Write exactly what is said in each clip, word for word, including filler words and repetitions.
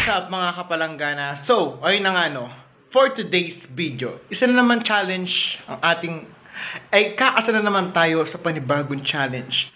What's up mga kapalanggana? So, ayun na nga no, for today's video, isa na naman challenge ang ating, ay kakasa na naman tayo sa panibagong challenge.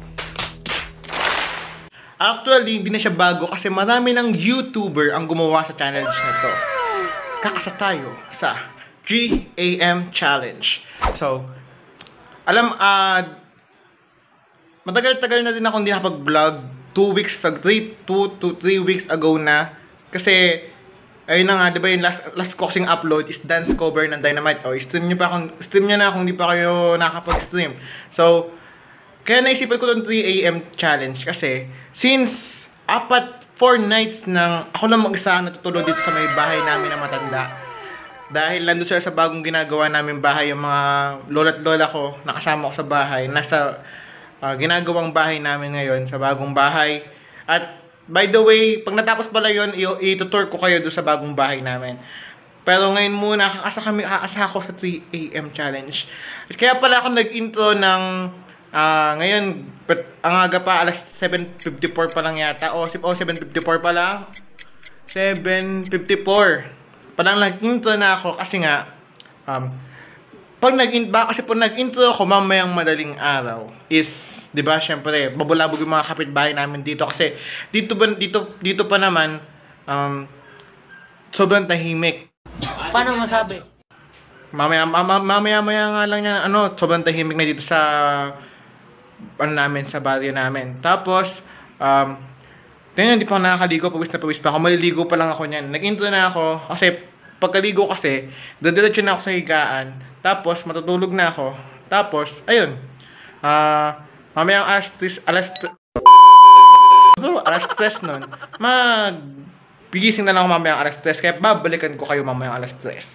Actually, hindi na siya bago kasi marami ng YouTuber ang gumawa sa challenge na to. Kakasa tayo sa three A M challenge. So, alam, ah, uh, matagal-tagal na din ako hindi nakapag-vlog. two weeks, three to three weeks ago na. Kasi, ayun na nga, diba yung last, last coxing upload is dance cover ng Dynamite. O, stream nyo pa kung, stream nyo na kung di pa kayo nakapag-stream. So, kaya naisipan ko itong three A M challenge kasi, since apat, four nights nang ako lang mag-isa natutulog dito sa may bahay namin na matanda. Dahil nandun sila sa bagong ginagawa namin bahay, yung mga lola't lola ko, nakasama ko sa bahay, nasa uh, ginagawang bahay namin ngayon, sa bagong bahay. At by the way, pag natapos pala yun, i-tutor ko kayo doon sa bagong bahay namin. Pero ngayon muna, kakasa kami, kakasa ako sa three A M challenge. At kaya pala ako nag-intro ng, uh, ngayon, but, ang aga pa, alas seven fifty-four pa lang yata. O, oh, seven fifty-four pa lang. seven fifty-four. Parang nag-intro na ako kasi nga, um, pag nag-intro, kasi pag nag-intro ako mamayang madaling araw is, di ba, syempre, babulabog yung mga kapitbahay namin dito kasi dito ba, dito, dito pa naman, um, sobrang tahimik. Paano masabi? Mamaya, mamaya, mamaya, mamaya nga lang yan, ano, sobrang tahimik na dito sa, ano namin, sa barrio namin. Tapos, um, tingnan, hindi pa ako nakakaligo, pawis na pawis pa ako, maliligo pa lang ako niyan. Nag-intro na ako, kasi, pagkaligo kasi, dadiretso na ako sa higaan, tapos, matutulog na ako, tapos, ayun, ah, uh, mamayang alas tres, alas tres, alas tres nun, magbigising na lang ako mamayang alas tres, kaya babalikan ko kayo mamayang alas tres.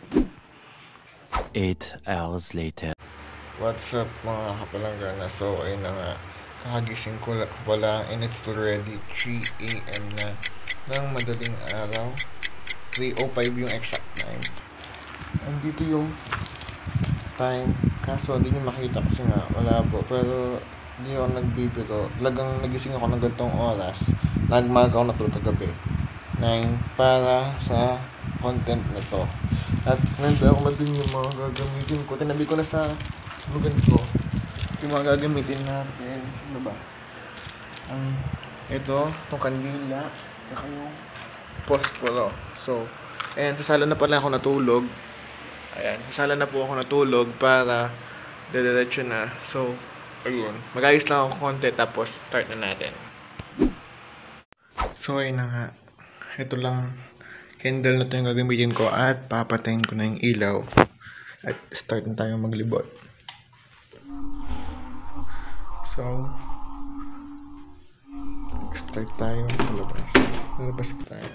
Eight hours later. What's up mga kapalanggana? So, ayun na nga, kakagising ko pala, and it's already three A M na ng madaling araw. three oh five yung exact time. Andito yung time, kaso hindi nyo makita kasi nga malabo, pero hindi ako nagbibiro. Talagang nagising ako ng gantong oras, nagmaga ako natulog kagabi nine para sa content na to. At nanda ako magdun yung mga gagamitin ko, tinabi ko na sa lugan ko yung mga gagamitin natin. Ano ba? Um, ito, itong kandila, saka yung posporo. So, ayan, sasala na pala ako natulog. Ayan, sasala na po ako natulog para dediretso na. So, ayun, mag-ayos lang ako konti tapos start na natin. So, ayun na nga. Ito lang, candle na ito yung gagamitin ko at papatayin ko na yung ilaw. At start na tayo maglibot. So, start tayo sa labas. Sa labas pa tayo.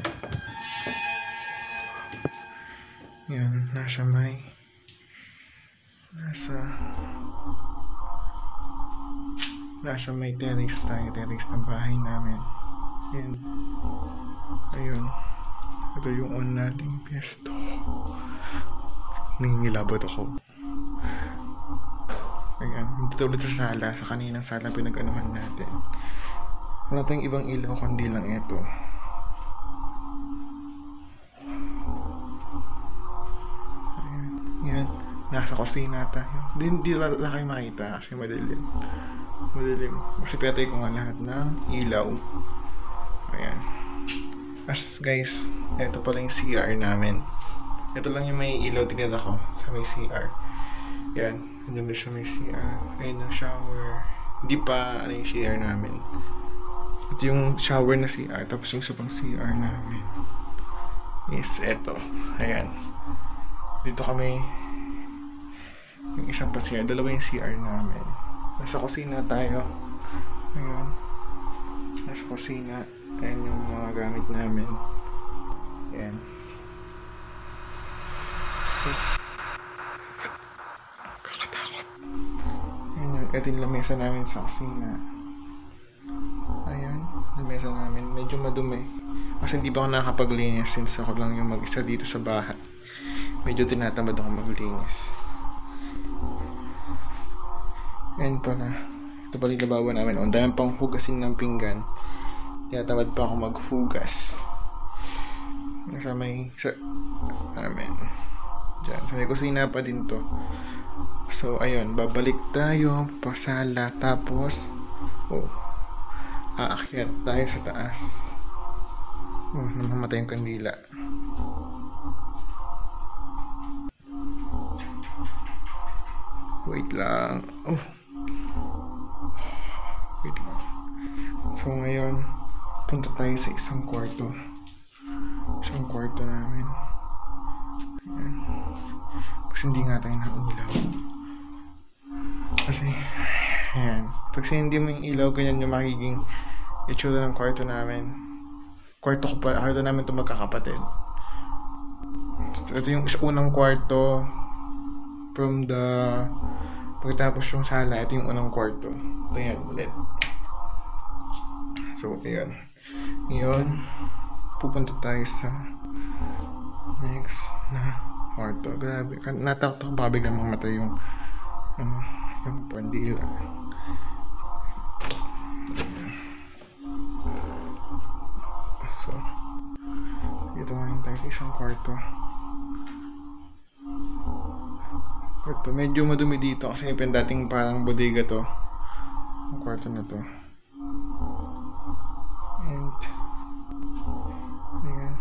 Yan, nasa may nasa nasa may terrace tayo, terrace ng bahay namin. Yan. Ayun. Ito yung on nating piesto. Nangingilabot ako. Ayan, dito ulit sa sala, sa kaninang sala pinag-anuhan natin. Wala tayong ibang ilaw kundi lang ito. Ayan, yan, nasa kusina tayo. Hindi, hindi lang kayo makita kasi madilim. Madilim. Kasi pinatay ko nga lahat ng ilaw. Ayan. As guys, ito pala yung C R namin. Ito lang yung may ilaw tinira ko sa may C R. Yan, andun siya may C R. Ayun yung shower. Hindi pa ano yung C R namin. Ito yung shower na C R. Tapos yung isa pang C R namin is eto. Ayan. Dito kami yung isang pa C R. Dalawa yung C R namin. Nasa kusina tayo. Ayan. Nasa kusina. Ayan yung mga gamit namin. Ayan. Kakatakot. Ayan yung, ito yung lamesa namin sa kusina. Ayan, lamesa namin. Medyo madumi. Kasi hindi pa ako nakapaglinis since ako lang yung mag-isa dito sa bahay. Medyo tinatamad ako maglinis. Ayan pala. Ito pala yung labawan namin. Ang dami pang hugasin ng pinggan. Tinatamad pa ako maghugas. Nasa may, sa, amen. Diyan, sa may kusina pa din to. So, ayun, babalik tayo, pasala, tapos, oh, aakyat tayo sa taas. Oh, namamatay yung kandila. Wait lang. Oh. Wait lang. So, ngayon, punta tayo sa isang kwarto. Isang kwarto namin. Ayan. Kasi hindi nga tayo nailaw. Kasi, ayan. Pag hindi mo yung ilaw, ganyan yung makiging itsura ng kwarto namin. Kwarto ko pa, kwarto namin ito magkakapatid. So, ito yung isa unang kwarto from the pagkatapos yung sala, ito yung unang kwarto. Ito yan ulit. So, ayan. Ngayon, pupunta tayo sa next na kwarto. Grabe. Natakot ako baka biglang mamatay yung ano, yung pandila. So, dito ngayon tayo sa isang kwarto. Kwarto. Medyo madumi dito kasi yung dating parang bodega to. Ang kwarto na to. And, ayan.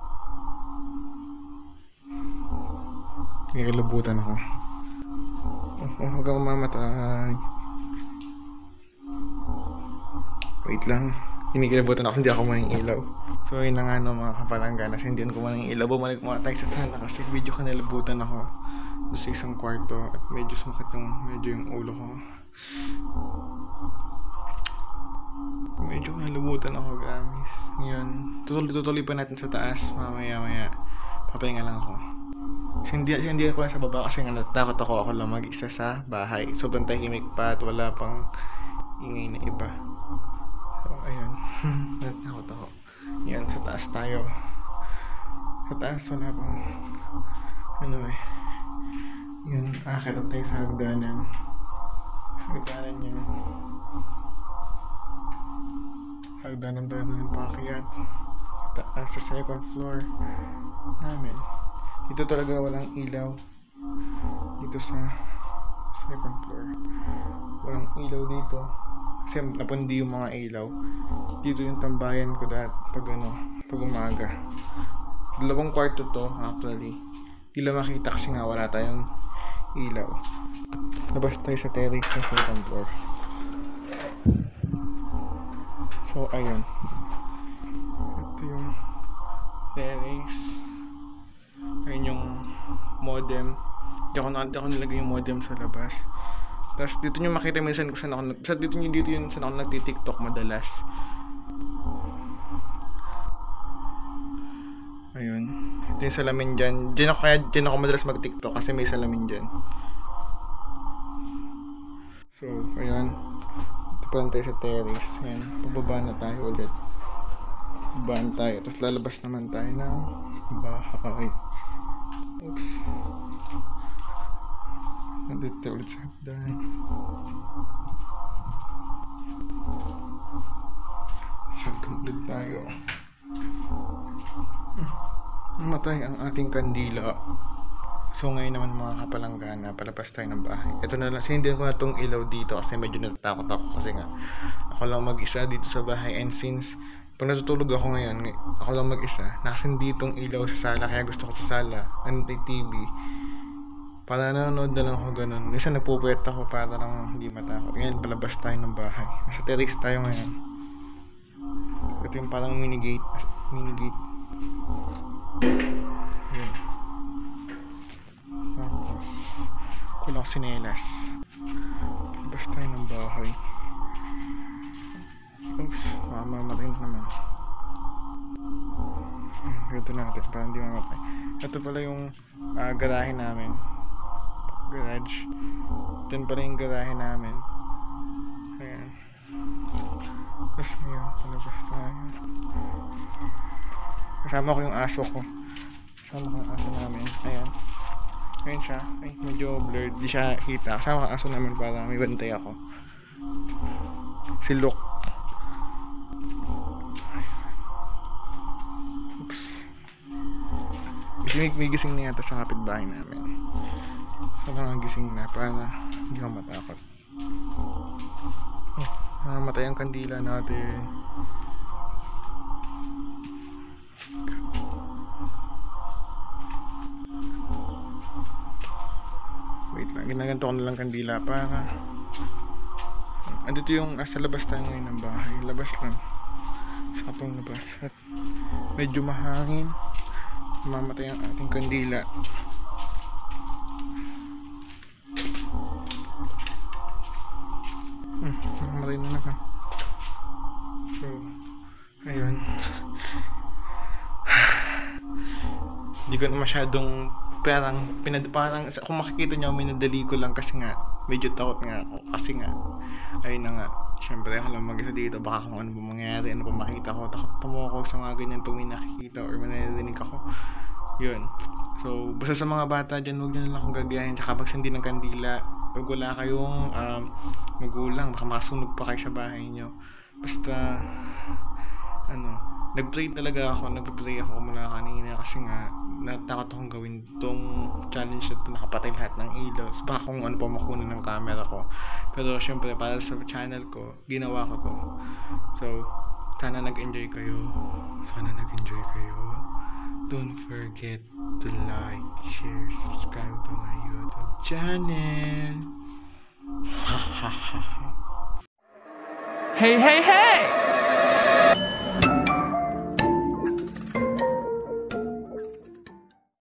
Kinikilabutan ako. Oh, oh, huwag akong mamatay. Wait lang. Kinikilabutan ako, hindi ako manang ilaw. So, yun na nga no, mga kapalangganas. Hindi ko manang ilaw. Bumalik mga tayo sa sala kasi medyo kanilabutan ako doon sa isang kwarto at medyo sumakit yung, medyo yung ulo ko. Medyo kanilabutan ako, gamis. Ngayon, tutuloy-tutuloy pa natin sa taas. Mamaya-maya, papahinga lang ako. Kasi hindi, hindi ako lang sa baba kasi nga natakot ako ako lang mag-isa sa bahay. Sobrang tahimik pa at wala pang ingay na iba. So, ayun. Natakot ako. Yan, sa taas tayo. Sa taas wala pang ano eh. Yun, akit tayo sa hagdanan. Hagdanan yan. Hagdanan tayo ng paakyat. Taas sa second floor namin. Dito talaga walang ilaw. Dito sa second floor. Walang ilaw dito. Kasi napundi yung mga ilaw. Dito yung tambayan ko dahil pag ano, pag umaga. Dalawang kwarto to actually. Di lang makita kasi nga wala tayong ilaw. Labas tayo sa terrace sa second floor. So ayun. Ito yung terrace. Ayun yung modem. Di ako, di ako nilagay yung modem sa labas. Tapos dito nyo makita minsan kung saan ako nag... Dito nyo dito yun saan ako nagti-tiktok madalas. Ayun. Ito yung salamin dyan. Dyan ako, kaya dyan ako madalas mag-tiktok kasi may salamin dyan. So, ayun. Ito pa lang tayo sa terrace. Ayun. Pababa na tayo ulit. Babaan tayo. Tapos lalabas naman tayo ng bahay. Oops. Nandito ulit sa hagdan. Sa hagdan ulit tayo. Namatay ang ating kandila. So ngayon naman mga kapalanggana, palabas tayo ng bahay. Ito na lang, sindihan ko na itong ilaw dito kasi medyo natatakot ako kasi nga ako lang mag-isa dito sa bahay. And since pag natutulog ako ngayon, ako lang mag-isa, nakasindi itong ilaw sa sala kaya gusto ko sa sala, nandito T V. Para nanonood na lang ako ganun. Minsan nagpupuyat ako para lang hindi matakot. Ngayon, palabas tayo ng bahay. Nasa terrace tayo ngayon. Ito yung parang mini gate. Mini gate. Ayan. Tapos, kulang ko sinelas. Palabas tayo ng bahay. Oops, mamamatay naman. Ito natin para hindi mamatay. Ito pala yung uh, garahe namin. Garage. Doon pala yung garahe namin. Ayan. Tapos ngayon, palabas tayo. Kasama ko yung aso ko. Kasama ko yung aso namin. Ayan. Ayan siya. Ay, medyo blurred. Di siya kita. Kasama ko yung aso namin para may bantay ako. Si Luke. Oops. may, may gising na yata sa kapitbahay namin. So mga gising na para hindi ka matakot. Oh, namamatay ang kandila natin. Wait lang, ginaganto ko na lang kandila para andito yung nasa labas tayo ngayon ng bahay. Labas lang. Sa atong labas. At medyo mahangin. Mamatay ang ating kandila. Hmm, mamatay na naman. So, ayun. Hindi ko na masyadong parang, pinad, parang kung makikita nyo, minadali ko lang kasi nga medyo takot nga ako. Kasi nga, ayun na nga, syempre ako lang mag-isa dito, baka kung ano ba mangyari, ano pa makita ko, takot tamo ako sa mga ganyan pag may nakikita or may narinig ako. Yun. So, basta sa mga bata dyan, huwag nyo na lang akong gagayahin. Tsaka pag hindi ng kandila, pag wala kayong um, magulang, baka masunog pa kayo sa bahay nyo. Basta, ano, nag-pray talaga ako, nag-pray ako mula kanina kasi nga, natakot akong gawin itong challenge na ito, nakapatay lahat ng ilaw. So, baka kung ano pa makunan ng camera ko. Pero syempre, para sa channel ko, ginawa ko to. So, sana nag-enjoy kayo. Sana nag-enjoy kayo. Don't forget to like, share, subscribe to my YouTube channel. Ha ha ha ha. Hey, hey, hey!